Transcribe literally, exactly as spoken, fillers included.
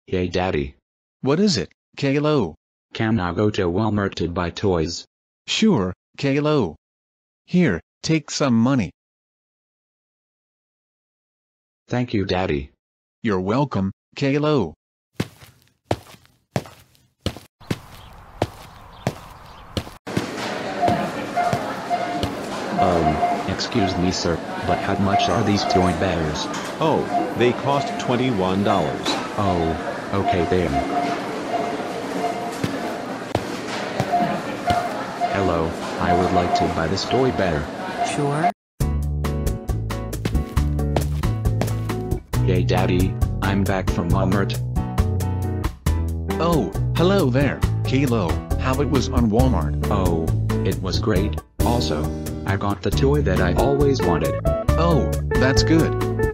Hey Daddy. What is it, Caillou? Can I go to Walmart to buy toys? Sure, Caillou. Here, take some money. Thank you, Daddy. You're welcome, Caillou. Um, excuse me sir, but how much are these toy bears? Oh, they cost twenty-one dollars. Oh, okay then. Hello, I would like to buy this toy bear. Sure. Hey Daddy, I'm back from Walmart. Oh, hello there, Caillou. How it was on Walmart? Oh, it was great. Also, I got the toy that I always wanted. Oh, that's good.